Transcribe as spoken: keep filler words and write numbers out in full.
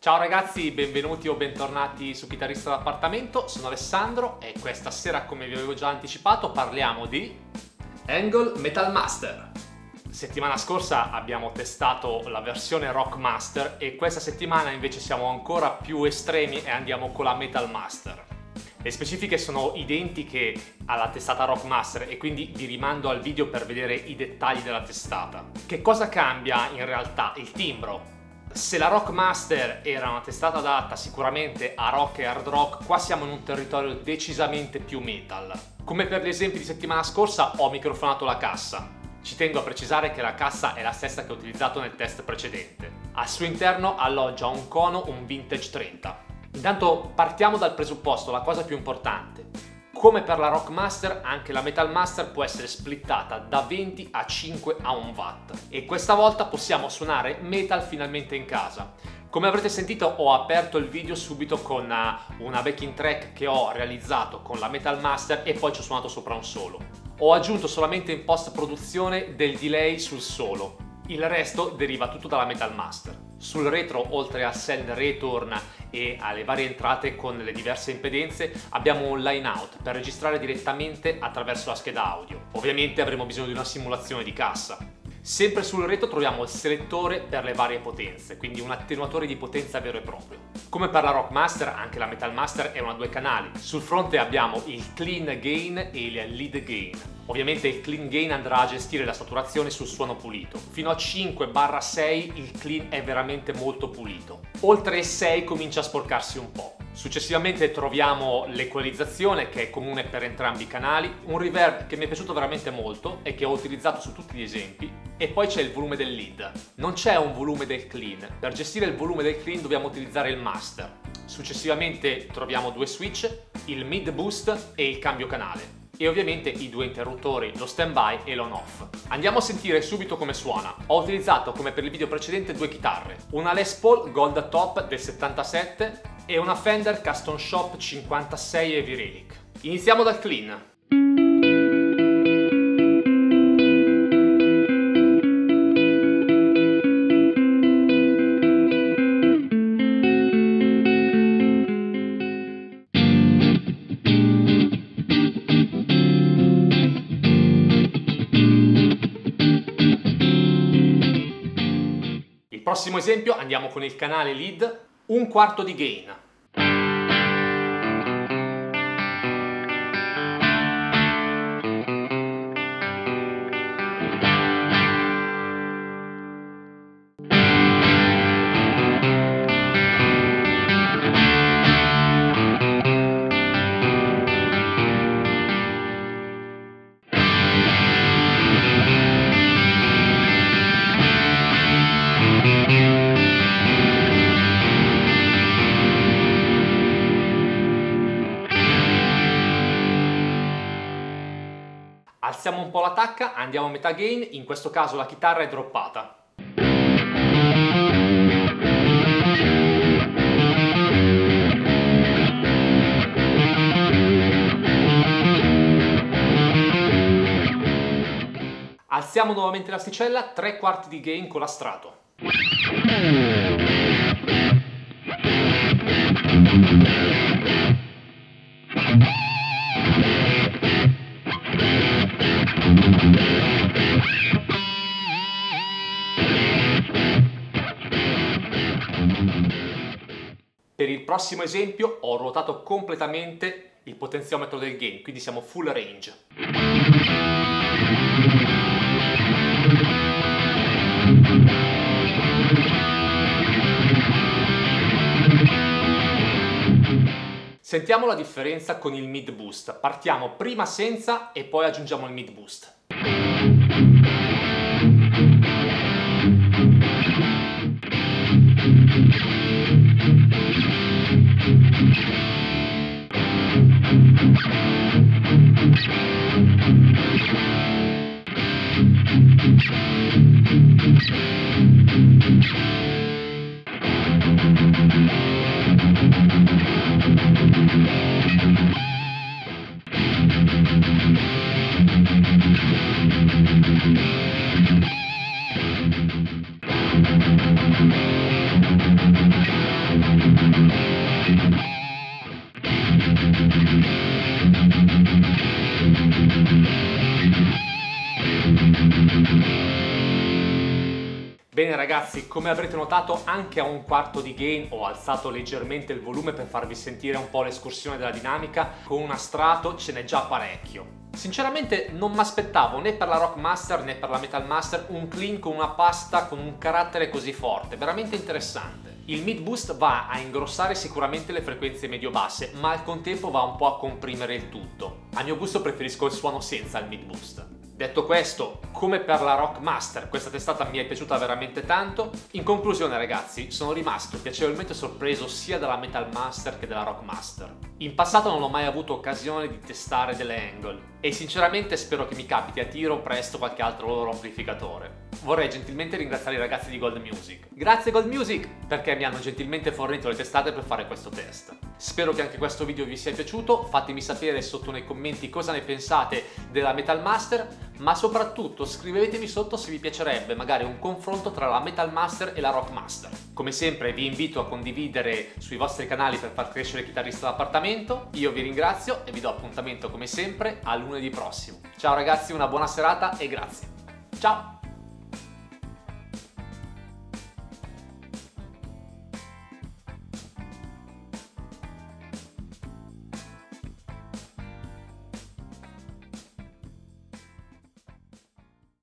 Ciao ragazzi, benvenuti o bentornati su Chitarrista d'Appartamento, sono Alessandro e questa sera, come vi avevo già anticipato, parliamo di Angle Metal Master. Settimana scorsa abbiamo testato la versione Rock Master e questa settimana invece siamo ancora più estremi e andiamo con la Metal Master. Le specifiche sono identiche alla testata Rock Master e quindi vi rimando al video per vedere i dettagli della testata. Che cosa cambia in realtà? Il timbro. Se la Rock Master era una testata adatta sicuramente a rock e hard rock, qua siamo in un territorio decisamente più metal. Come per gli esempi di settimana scorsa ho microfonato la cassa. Ci tengo a precisare che la cassa è la stessa che ho utilizzato nel test precedente. Al suo interno alloggia un cono, un Vintage trenta. Intanto partiamo dal presupposto, la cosa più importante. Come per la Rock Master, anche la Metal Master può essere splittata da venti a cinque a un watt e questa volta possiamo suonare metal finalmente in casa. Come avrete sentito ho aperto il video subito con una backing track che ho realizzato con la Metal Master e poi ci ho suonato sopra un solo. Ho aggiunto solamente in post produzione del delay sul solo. Il resto deriva tutto dalla Metal Master. Sul retro, oltre al send return e alle varie entrate con le diverse impedenze, abbiamo un line out per registrare direttamente attraverso la scheda audio. Ovviamente avremo bisogno di una simulazione di cassa. Sempre sul retro troviamo il selettore per le varie potenze, quindi un attenuatore di potenza vero e proprio. Come per la Rock Master, anche la Metal Master è una a due canali. Sul fronte abbiamo il clean gain e il lead gain. Ovviamente il clean gain andrà a gestire la saturazione sul suono pulito. Fino a cinque sei il clean è veramente molto pulito. Oltre sei comincia a sporcarsi un po'. Successivamente troviamo l'equalizzazione, che è comune per entrambi i canali, un reverb che mi è piaciuto veramente molto e che ho utilizzato su tutti gli esempi, e poi c'è il volume del lead. Non c'è un volume del clean. Per gestire il volume del clean dobbiamo utilizzare il master. Successivamente troviamo due switch, il mid boost e il cambio canale. E ovviamente i due interruttori, lo standby e l'on off. Andiamo a sentire subito come suona. Ho utilizzato, come per il video precedente, due chitarre, una Les Paul Gold Top del settantasette e una Fender Custom Shop cinquantasei Heavy Relic. Iniziamo dal clean. Prossimo esempio, andiamo con il canale lead, un quarto di gain. Alziamo un po' la tacca, andiamo a metà gain, in questo caso la chitarra è droppata. Alziamo nuovamente l'asticella, tre quarti di gain con la strato. Per il prossimo esempio ho ruotato completamente il potenziometro del gain, quindi siamo full range. Sentiamo la differenza con il mid boost. Partiamo prima senza e poi aggiungiamo il mid boost. Bene ragazzi, come avrete notato anche a un quarto di gain ho alzato leggermente il volume per farvi sentire un po' l'escursione della dinamica. Con una Strato ce n'è già parecchio. Sinceramente non mi aspettavo né per la Rockmaster né per la Metal Master un clean con una pasta con un carattere così forte, veramente interessante. Il mid boost va a ingrossare sicuramente le frequenze medio-basse, ma al contempo va un po' a comprimere il tutto. A mio gusto preferisco il suono senza il mid boost. Detto questo, come per la Rockmaster, questa testata mi è piaciuta veramente tanto. In conclusione ragazzi, sono rimasto piacevolmente sorpreso sia dalla Metal Master che dalla Rockmaster. In passato non ho mai avuto occasione di testare delle Angle e sinceramente spero che mi capiti a tiro presto qualche altro loro amplificatore. Vorrei gentilmente ringraziare i ragazzi di Gold Music. Grazie Gold Music perché mi hanno gentilmente fornito le testate per fare questo test. Spero che anche questo video vi sia piaciuto, fatemi sapere sotto nei commenti cosa ne pensate della Metal Master, ma soprattutto scrivetemi sotto se vi piacerebbe magari un confronto tra la Metal Master e la Rockmaster. Come sempre vi invito a condividere sui vostri canali per far crescere il chitarrista d'appartamento. Io vi ringrazio e vi do appuntamento come sempre a lunedì prossimo. Ciao ragazzi, una buona serata e grazie. Ciao!